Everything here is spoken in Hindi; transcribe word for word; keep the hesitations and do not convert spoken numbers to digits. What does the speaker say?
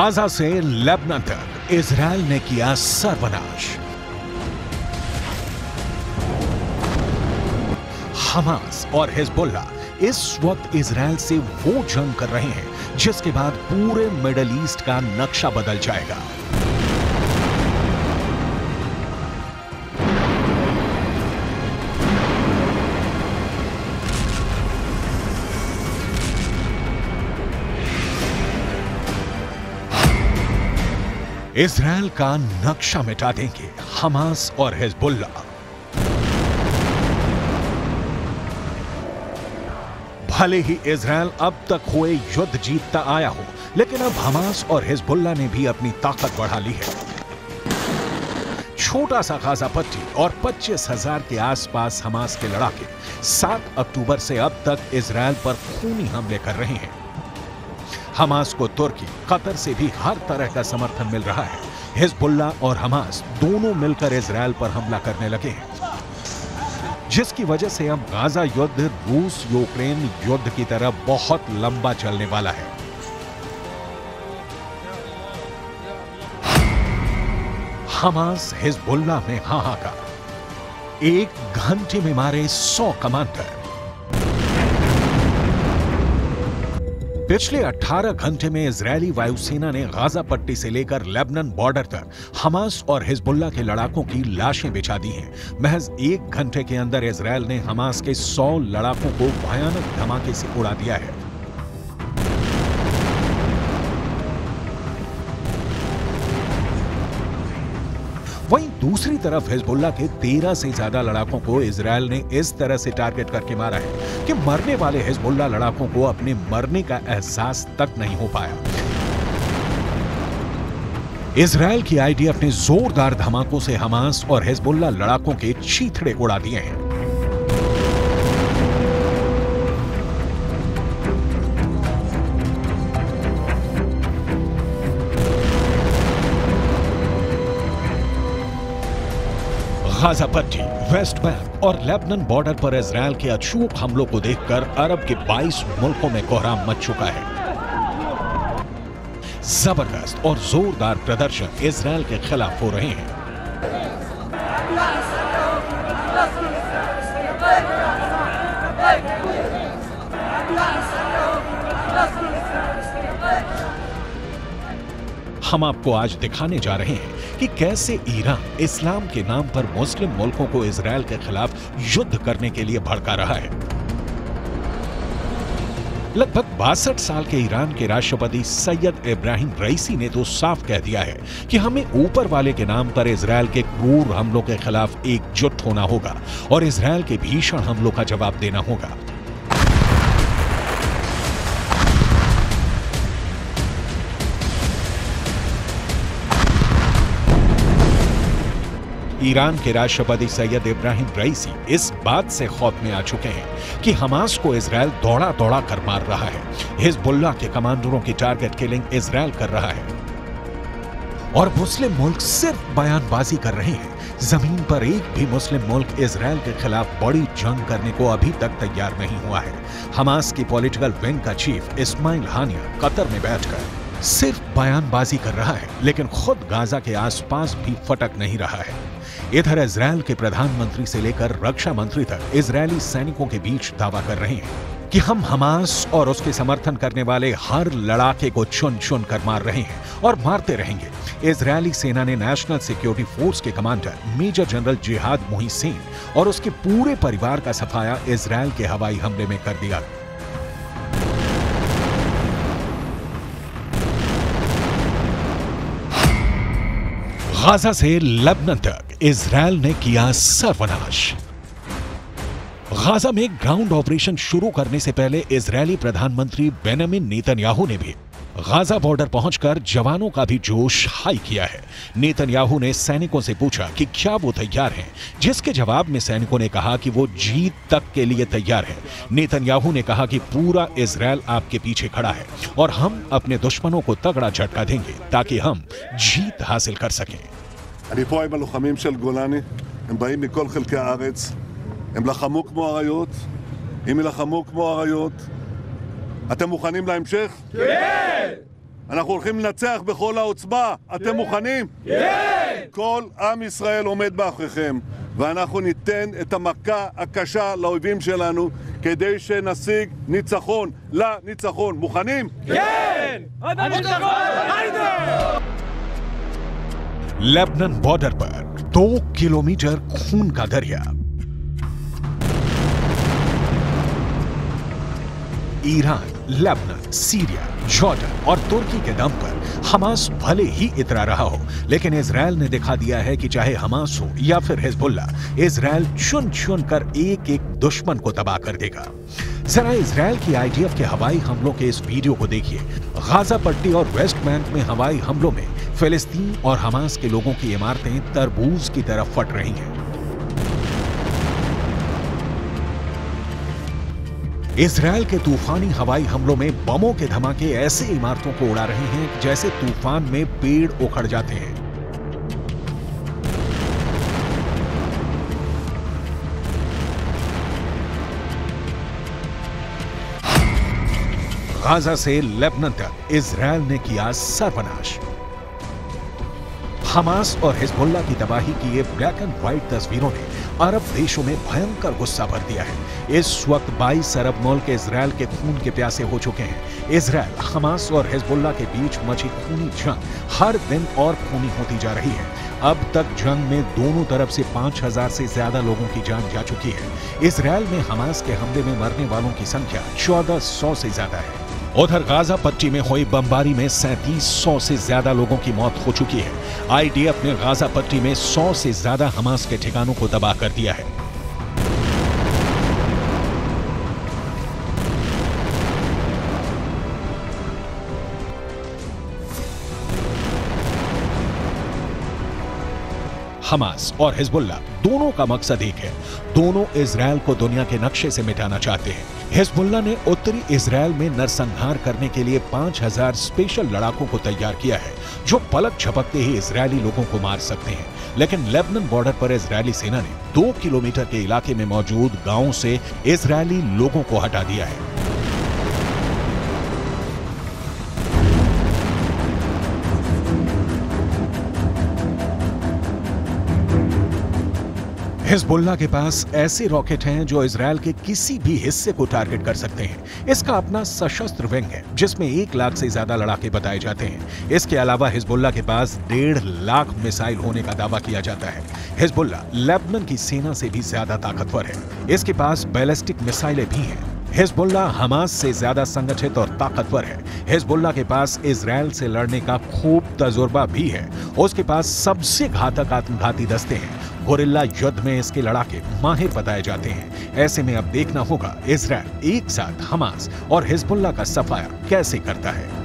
गाजा से लेबनान तक इजराइल ने किया सर्वनाश। हमास और हिजबुल्ला इस वक्त इजराइल से वो जंग कर रहे हैं जिसके बाद पूरे मिडिल ईस्ट का नक्शा बदल जाएगा। इजराइल का नक्शा मिटा देंगे हमास और हिजबुल्ला। भले ही इजराइल अब तक हुए युद्ध जीतता आया हो, लेकिन अब हमास और हिजबुल्ला ने भी अपनी ताकत बढ़ा ली है। छोटा सा गाजा पट्टी और पच्चीस हजार के आसपास हमास के लड़ाके सात अक्टूबर से अब तक इजराइल पर खूनी हमले कर रहे हैं। हमास को तुर्की, कतर से भी हर तरह का समर्थन मिल रहा है। हिजबुल्ला और हमास दोनों मिलकर इजराइल पर हमला करने लगे हैं, जिसकी वजह से अब गाजा युद्ध रूस यूक्रेन युद्ध की तरह बहुत लंबा चलने वाला है। हमास हिजबुल्ला में हाहाकार, एक घंटे में मारे सौ कमांडर। पिछले अठारह घंटे में इजरायली वायुसेना ने गाजा पट्टी से लेकर लेबनान बॉर्डर तक हमास और हिजबुल्ला के लड़ाकों की लाशें बिछा दी हैं। महज एक घंटे के अंदर इजरायल ने हमास के सौ लड़ाकों को भयानक धमाके से उड़ा दिया है। वहीं दूसरी तरफ हिजबुल्ला के तेरह से ज्यादा लड़ाकों को इजरायल ने इस तरह से टारगेट करके मारा है कि मरने वाले हिजबुल्ला लड़ाकों को अपने मरने का एहसास तक नहीं हो पाया। इजरायल की आईडीएफ ने जोरदार धमाकों से हमास और हिजबुल्ला लड़ाकों के चीथड़े उड़ा दिए हैं। गाजा पट्टी, वेस्ट बैंक और लेबनान बॉर्डर पर इजरायल के अचूक हमलों को देखकर अरब के बाईस मुल्कों में कोहराम मच चुका है। जबरदस्त और जोरदार प्रदर्शन इजरायल के खिलाफ हो रहे हैं। हम आपको आज दिखाने जा रहे हैं कि कैसे ईरान इस्लाम के नाम पर मुस्लिम मुल्कों को इजरायल के खिलाफ युद्ध करने के लिए भड़का रहा है। लगभग बासठ साल के ईरान के राष्ट्रपति सैयद इब्राहिम रईसी ने तो साफ कह दिया है कि हमें ऊपर वाले के नाम पर इजरायल के क्रूर हमलों के खिलाफ एकजुट होना होगा और इजरायल के भीषण हमलों का जवाब देना होगा। ईरान के राष्ट्रपति सैयद इब्राहिम रईसी इस बात से खौफ में आ चुके हैं कि हमास को इजरायल दौड़ा दौड़ा कर मार रहा है। हिजबुल्ला के कमांडरों की टारगेट किलिंग इजरायल कर रहा है और मुस्लिम मुल्क सिर्फ बयानबाजी कर रहे हैं। जमीन पर एक भी मुस्लिम मुल्क इजरायल के खिलाफ बड़ी जंग करने को अभी तक तैयार नहीं हुआ है। हमास की पॉलिटिकल विंग का चीफ इस्माइल हानिया कतर में बैठकर सिर्फ बयानबाजी कर रहा है, लेकिन खुद गाजा के आसपास भी फटक नहीं रहा है। इधर इजरायल के प्रधानमंत्री से लेकर रक्षा मंत्री तक इजरायली सैनिकों के बीच दावा कर रहे हैं कि हम हमास और उसके समर्थन करने वाले हर लड़ाके को चुन चुन कर मार रहे हैं और मारते रहेंगे। इजरायली सेना ने नेशनल सिक्योरिटी फोर्स के commander major general Jihad Mohsen और उसके पूरे परिवार का सफाया इजरायल के हवाई हमले में कर दिया। गाजा से लेबनान तक इजरायल ने किया सर्वनाश। गाजा में ग्राउंड ऑपरेशन शुरू करने से पहले इजरायली प्रधानमंत्री बेंजामिन नेतन्याहू ने भी गाजा बॉर्डर पहुंचकर जवानों का भी जोश हाई किया है। नेतन्याहू ने सैनिकों से पूछा कि क्या वो तैयार हैं, जिसके जवाब में सैनिकों ने कहा कि वो जीत तक के लिए तैयार है। नेतन्याहू ने कहा कि पूरा इजरायल आपके पीछे खड़ा है और हम अपने दुश्मनों को तगड़ा झटका देंगे ताकि हम जीत हासिल कर सकें। אני פה עם הלוחמים של גולני, הם באים מכל חלקי הארץ, הם לחמו כמו אריות, אם ילחמו כמו אריות, אתם מוכנים להמשך? כן! אנחנו הולכים לנצח בכל העוצמה. אתם מוכנים? כן! כל עם ישראל עומד מאחוריכם, ואנחנו ניתן את המכה הקשה לאויבים שלנו כדי שנשיג ניצחון לניצחון. מוכנים? כן! लेबनान बॉर्डर पर दो किलोमीटर खून का दरिया। ईरान, लेबनान, सीरिया, जॉर्डन और तुर्की के दम पर हमास भले ही इतरा रहा हो, लेकिन इजरायल ने दिखा दिया है कि चाहे हमास हो या फिर हिजबुल्लाह, इजरायल चुन चुन कर एक एक दुश्मन को तबाह कर देगा। जरा इजरायल की आईडीएफ के हवाई हमलों के इस वीडियो को देखिए। गाजा पट्टी और वेस्ट बैंक में हवाई हमलों में फिलिस्तीन और हमास के लोगों की इमारतें तरबूज की तरफ फट रही हैं। इजरायल के तूफानी हवाई हमलों में बमों के धमाके ऐसे इमारतों को उड़ा रहे हैं जैसे तूफान में पेड़ उखड़ जाते हैं। गाजा से लेबनान तक इजरायल ने किया सर्वनाश। हमास और हिजबुल्लाह की तबाही की ये ब्लैक एंड व्हाइट तस्वीरों ने अरब देशों में भयंकर गुस्सा भर दिया है। इस वक्त बाईस अरब मुल्क इजरायल के खून के प्यासे हो चुके हैं। इजरायल, हमास और हिजबुल्लाह के बीच मची खूनी जंग हर दिन और खूनी होती जा रही है। अब तक जंग में दोनों तरफ से पांच हजार से ज्यादा लोगों की जान जा चुकी है। इजरायल में हमास के हमले में मरने वालों की संख्या चौदह सौ से ज्यादा है। उधर गाजा पट्टी में हुई बमबारी में सैंतीस सौ से ज्यादा लोगों की मौत हो चुकी है। आईडीएफ ने गाजा पट्टी में सौ से ज्यादा हमास के ठिकानों को तबाह कर दिया है। हमास और हिजबुल्लाह दोनों का मकसद एक है। दोनों इजरायल को दुनिया के नक्शे से मिटाना चाहते हैं। हिजबुल्लाह ने उत्तरी इजरायल में नरसंहार करने के लिए पांच हजार स्पेशल लड़ाकों को तैयार किया है, जो पलक झपकते ही इजरायली लोगों को मार सकते हैं। लेकिन लेबनान बॉर्डर पर इजरायली सेना ने दो किलोमीटर के इलाके में मौजूद गांवों से इजरायली लोगों को हटा दिया है। हिजबुल्लाह के पास ऐसे रॉकेट हैं जो इजरायल के किसी भी हिस्से को टारगेट कर सकते हैं। इसका अपना सशस्त्र विंग है जिसमें एक लाख से ज्यादा लड़ाके बताए जाते हैं। इसके अलावा हिजबुल्लाह के पास डेढ़ लाख मिसाइल होने का दावा किया जाता है। हिजबुल्लाह लेबनान की सेना से भी ज्यादा ताकतवर है। इसके पास बैलिस्टिक मिसाइलें भी हैं। हिजबुल्लाह हमास से ज्यादा संगठित और ताकतवर है। हिजबुल्लाह के पास इजरायल से लड़ने का खूब तजुर्बा भी है। उसके पास सबसे घातक आत्मघाती दस्ते हैं। गोरिल्ला युद्ध में इसके लड़ाके माहिर बताए जाते हैं। ऐसे में अब देखना होगा इजरायल एक साथ हमास और हिजबुल्लाह का सफाया कैसे करता है।